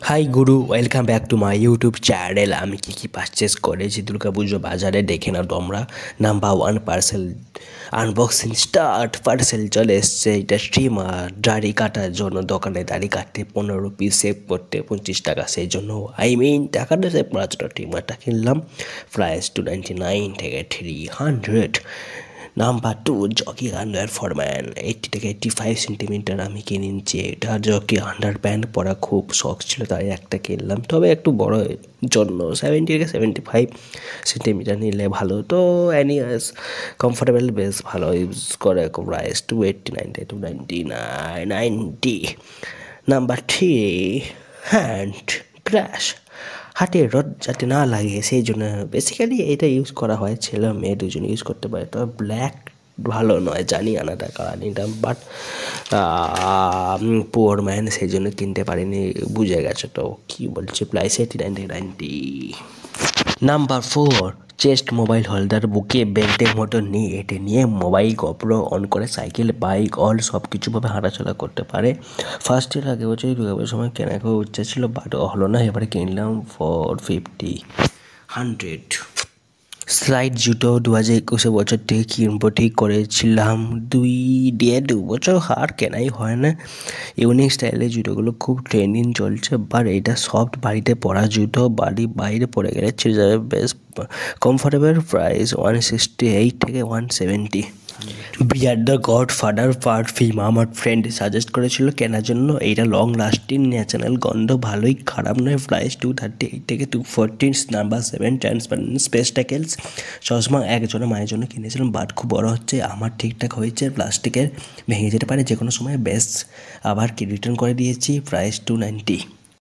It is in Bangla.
হাই গুরু, welcome back to my YouTube channel. আমি কী পারচেস করেছি দুর্গাপুজো বাজারে দেখে নাও তোমরা। Number one parcel unboxing start. Parcel চলে এসছে। এটা স্ট্রিমার, দাড়ি কাটার জন্য। দোকানে দাড়ি কাটতে 15 পিস, সেভ করতে 25 টাকা। সেই জন্য টাকাটা সেভ করার জন্য ট্রিমারটা কিনলাম। প্রাইস 299 থেকে 300। Number two, Jockey under for man 80 থেকে 85 সেন্টিমিটার আমি কিনেছি। এটা জকি আন্ডার প্যান্ট পরা খুব শখ ছিল, তাই একটা কিনলাম। তবে একটু বড় জন্য 70 থেকে 75 সেন্টিমিটার নিলে ভালো। তো অ্যানিয়াস কমফোর্টেবল, বেশ ভালো ইউজ করে। প্রাইস 289 থেকে 299 নাম্বার থ্রি, হ্যান্ড ক্র্যাশ। হাতে রড যাতে না লাগে সেই জন্য বেসিক্যালি এটা ইউজ করা হয়। ছেলে মেয়ে দুজন ইউজ করতে পারে। তবে ব্ল্যাক ভালো নয়, জানি আনাটা কালার নিতাম, বাট পুয়ার ম্যান সেই জন্য কিনতে পারিনি, বুঝে গেছে তো কি বলছে। Price 89 number four, chest mobile holder. বুকে বেল্টের মতো নিয়ে এটে নিয়ে মোবাইল গোপ্রো অন করে সাইকেল, বাইক অল সব কিছুভাবে হাঁটাচলা করতে পারে। ফার্স্ট ইয়ার আগের বছরই দুর্গাপুজোর সময় কেনা খুব ইচ্ছা ছিল, বাট হলো না। এবারে কিনলাম 450 স্লাইড জুতো। 2021 বছর থেকে কিনবো ঠিক করেছিলাম, 2.5 বছর আর কেনাই হয় না। ইউনিক স্টাইলের জুতোগুলো খুব ট্রেন্ডিং চলছে, বাট এটা সফট বাড়িতে পরা জুতো, বাইরে পরে গেলে ছিঁড়ে যাবে। বেশ কমফোর্টেবল। প্রাইস 168 থেকে 170। Beardo Godfather perfume আমার ফ্রেন্ড সাজেস্ট করেছিল কেনার জন্য। এইটা লং লাস্টিং, ন্যাচারাল গন্ধ, ভালোই খারাপ নয়। প্রাইস 238 থেকে 240। Number 7, transparent spectacles. চশমা একজনের মায়ের জন্য কিনেছিলাম, বাট খুব বড় হচ্ছে। আমার ঠিকঠাক হয়েছে, প্লাস্টিকের, ভেঙে যেতে পারে যে কোনো সময়। বেশ আবার কি রিটার্ন করে দিয়েছি। প্রাইস 290।